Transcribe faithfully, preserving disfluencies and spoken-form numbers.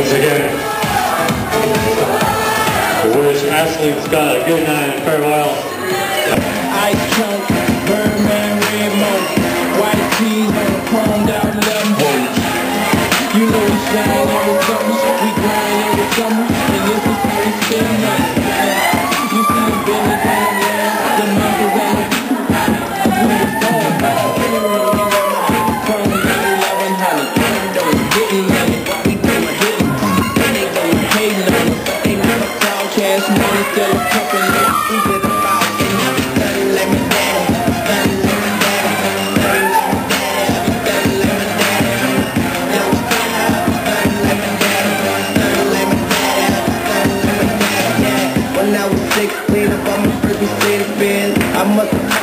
Once again, we wish Ashley Scott a good night and farewell. Ice chunk, Birdman, red mocha, white cheese on a chromed out lemon holes. You know we shine every summer, we grind every summer, and this is how we spend money. You see the business on the land, the numbers on the we was born by the funeral, we got my people from eleven hundred. Getting money, we doing hitting. They ain't gonna hate none. Ain't got a crowd, cash money, still a pumping. We did a foul, and nothing let me down. Nothing let me down. Nothing let me down. Nothing let me down. Yo, nothing let me down. Nothing let me down. Nothing let me down. When I was sixteen, I bought my first Mercedes Benz. I must have